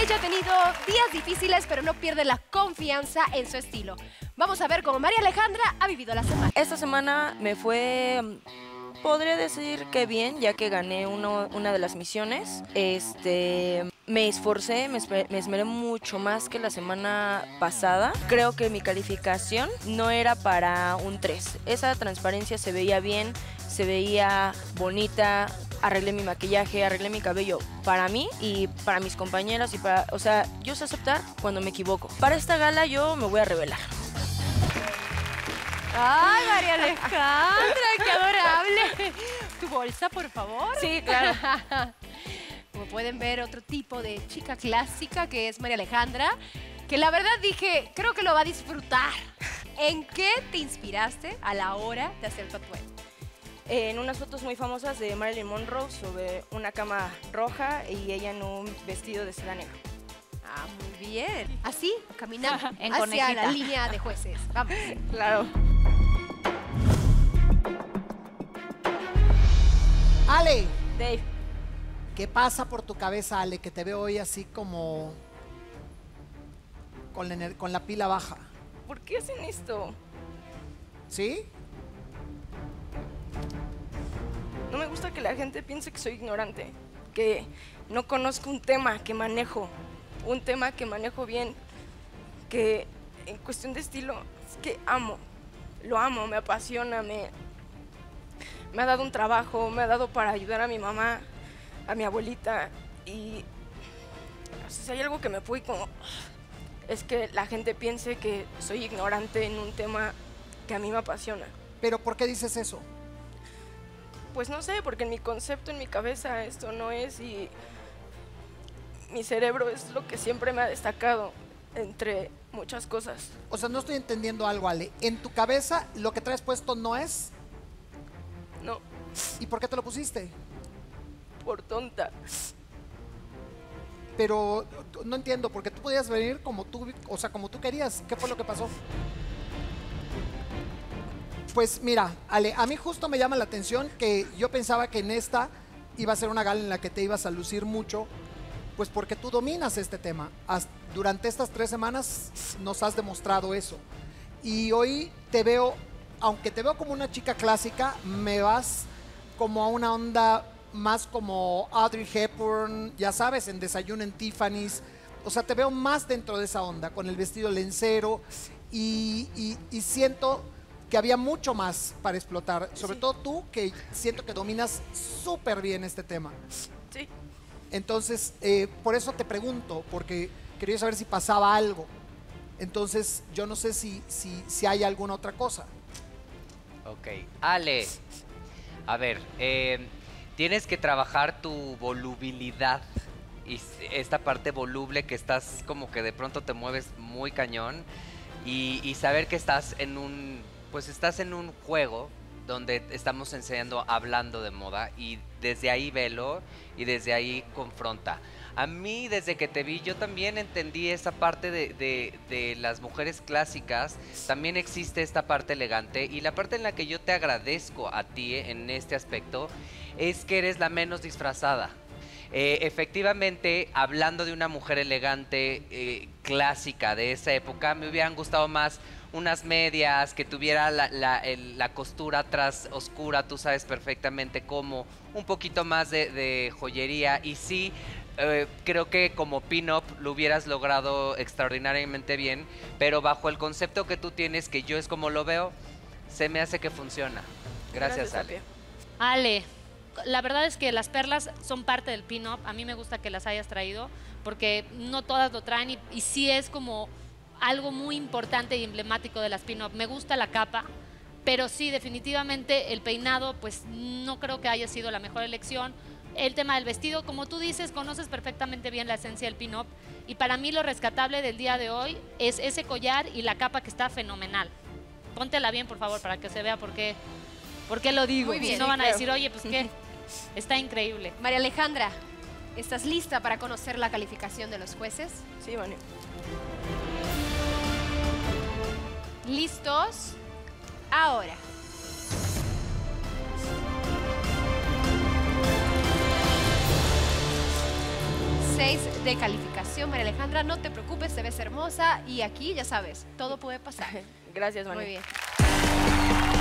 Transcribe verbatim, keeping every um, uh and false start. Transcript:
Ella ha tenido días difíciles, pero no pierde la confianza en su estilo. Vamos a ver cómo María Alejandra ha vivido la semana. Esta semana me fue, podría decir que bien, ya que gané uno, una de las misiones. Este, me esforcé, me esmeré, me esmeré mucho más que la semana pasada. Creo que mi calificación no era para un tres. Esa transparencia se veía bien, se veía bonita. Arreglé mi maquillaje, arreglé mi cabello para mí y para mis compañeras y para, o sea, yo sé aceptar cuando me equivoco. Para esta gala yo me voy a revelar. ¡Ay, María Alejandra, qué adorable! ¿Tu bolsa, por favor? Sí, claro. Como pueden ver, otro tipo de chica clásica que es María Alejandra, que la verdad dije, creo que lo va a disfrutar. ¿En qué te inspiraste a la hora de hacer tu atuendo? En unas fotos muy famosas de Marilyn Monroe sobre una cama roja y ella en un vestido de seda negra. Ah, muy bien. Así, caminando En hacia conejita. la línea de jueces. Vamos. Claro. Ale, Dave, ¿qué pasa por tu cabeza, Ale? Que te veo hoy así como con la, ener- con la pila baja. ¿por qué hacen esto? ¿Sí? No me gusta que la gente piense que soy ignorante, que no conozco un tema que manejo, un tema que manejo bien, que en cuestión de estilo es que amo, lo amo, me apasiona, me, me ha dado un trabajo, me ha dado para ayudar a mi mamá, a mi abuelita y o sea, si hay algo que me puede como es que la gente piense que soy ignorante en un tema que a mí me apasiona. ¿Pero por qué dices eso? Pues no sé, porque en mi concepto, en mi cabeza, esto no es y mi cerebro es lo que siempre me ha destacado entre muchas cosas. O sea, no estoy entendiendo algo, Ale. En tu cabeza lo que traes puesto no es. No, ¿Y por qué te lo pusiste? por tonta. Pero no entiendo, porque tú podías venir como tú, o sea, como tú querías. ¿Qué fue lo que pasó? Pues mira, Ale, a mí justo me llama la atención que yo pensaba que en esta iba a ser una gala en la que te ibas a lucir mucho, pues porque tú dominas este tema. Has- durante estas tres semanas nos has demostrado eso. Y hoy te veo, aunque te veo como una chica clásica, me vas como a una onda más como Audrey Hepburn, ya sabes, en Desayuno en Tiffany's. O sea, te veo más dentro de esa onda, con el vestido lencero y, y- y siento que había mucho más para explotar. Sobre Sí. todo tú, que siento que dominas súper bien este tema. Sí, Entonces, eh, por eso te pregunto, porque quería saber si pasaba algo. Entonces, yo no sé si, si, si hay alguna otra cosa. Ok, Ale, a ver, eh, tienes que trabajar tu volubilidad y s- esta parte voluble que estás como que de pronto te mueves muy cañón y, y saber que estás en un, pues estás en un juego donde estamos enseñando, hablando de moda y desde ahí velo y desde ahí confronta. A mí, desde que te vi, yo también entendí esa parte de, de- de las mujeres clásicas. También existe esta parte elegante y la parte en la que yo te agradezco a ti eh, en este aspecto es que eres la menos disfrazada. Eh, efectivamente, hablando de una mujer elegante, eh, clásica de esa época, me hubieran gustado más unas medias, que tuviera la, la- el- la costura atrás oscura, tú sabes perfectamente cómo, un poquito más de, de joyería y sí, eh, creo que como pin-up lo hubieras logrado extraordinariamente bien, pero bajo el concepto que tú tienes, que yo es como lo veo, se me hace que funciona. Gracias, Ale. Tapia. Ale, la verdad es que las perlas son parte del pin-up. A mí me gusta que las hayas traído porque no todas lo traen y, y sí es como algo muy importante y emblemático de las pin-up. Me gusta la capa, pero sí, definitivamente el peinado, pues no creo que haya sido la mejor elección. El tema del vestido, como tú dices, conoces perfectamente bien la esencia del pin-up y para mí lo rescatable del día de hoy es ese collar y la capa que está fenomenal. Póntela bien, por favor, para que se vea por qué, por qué lo digo. Muy bien, Si no sí, van a claro. decir, oye, pues qué, está increíble. María Alejandra, ¿estás lista para conocer la calificación de los jueces? Sí, Vani. ¿Listos? Ahora. Seis de calificación, María Alejandra. No te preocupes, te ves hermosa y aquí, ya sabes, todo puede pasar. Gracias, María. Muy bien.